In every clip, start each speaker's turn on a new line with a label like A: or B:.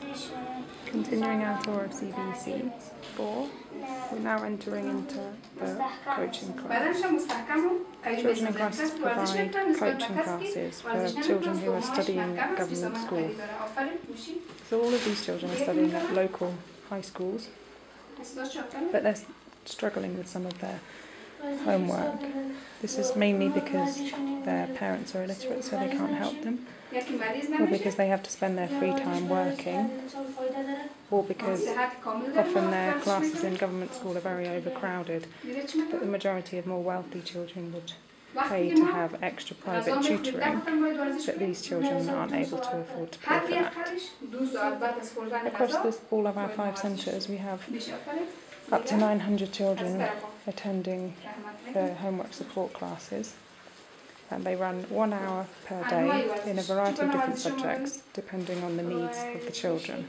A: Continuing our tour of CBEC 4, we're now entering into the coaching class. Children in classes provide coaching classes for children who are studying at government school. So all of these children are studying at local high schools, but they're struggling with some of their homework. This is mainly because their parents are illiterate, so they can't help them, or because they have to spend their free time working, or because often their classes in government school are very overcrowded, but the majority of more wealthy children would pay to have extra private tutoring, but these children aren't able to afford to pay for that. Across all of our 5 centres we have up to 900 children attending the homework support classes, and they run 1 hour per day in a variety of different subjects depending on the needs of the children.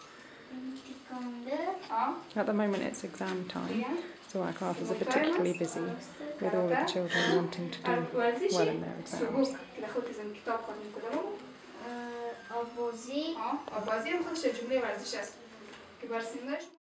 A: At the moment it's exam time, so our classes are particularly busy with all of the children wanting to do well in their exams.